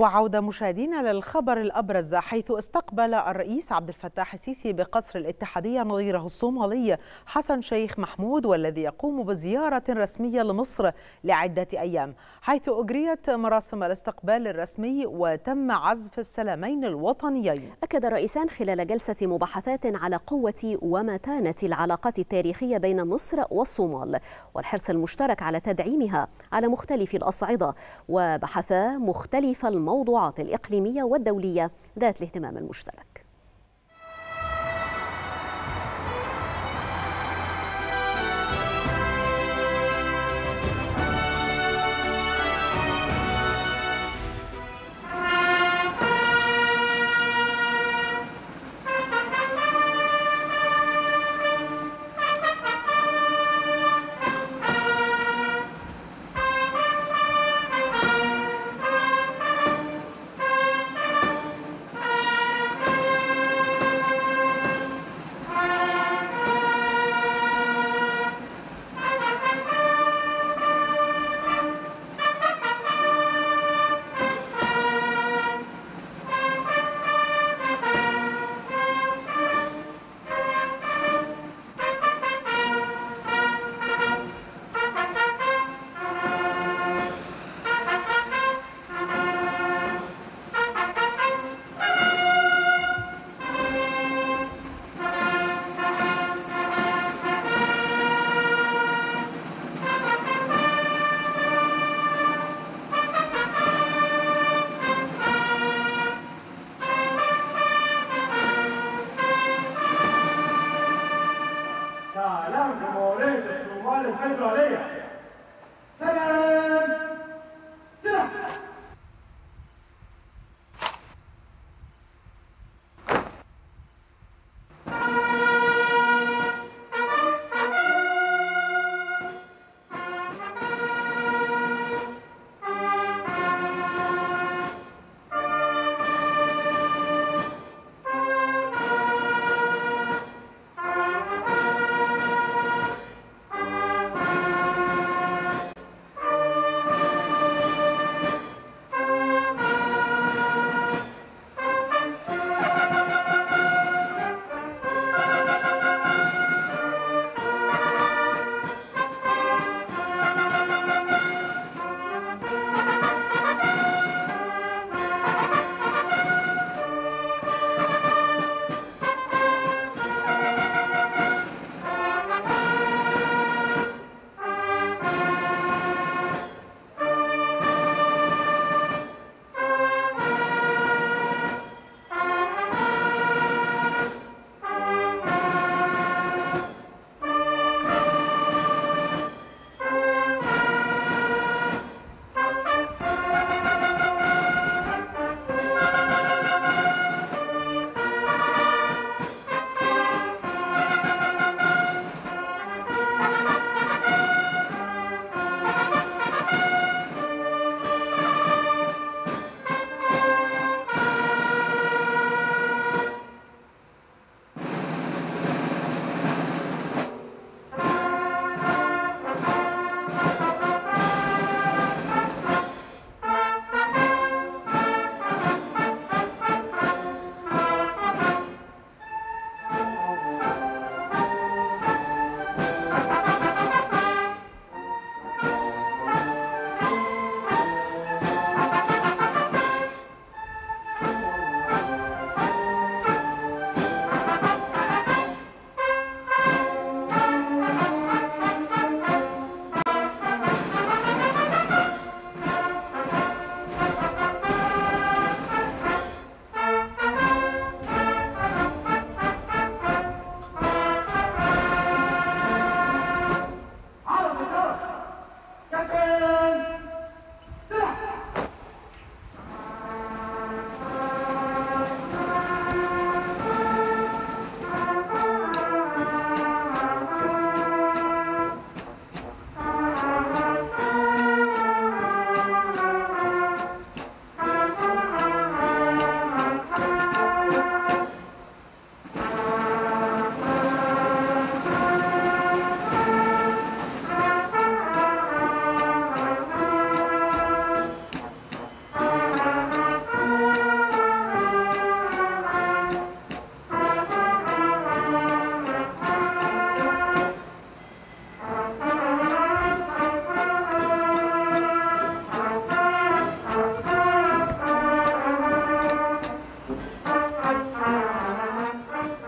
وعودة مشاهدينا للخبر الأبرز، حيث استقبل الرئيس عبد الفتاح السيسي بقصر الاتحادية نظيره الصومالي حسن شيخ محمود، والذي يقوم بزيارة رسمية لمصر لعدة أيام، حيث أجريت مراسم الاستقبال الرسمي وتم عزف السلامين الوطنيين. أكد الرئيسان خلال جلسة مباحثات على قوة ومتانة العلاقات التاريخية بين مصر والصومال والحرص المشترك على تدعيمها على مختلف الأصعدة، وبحثا مختلف الموضوعات الإقليمية والدولية ذات الاهتمام المشترك.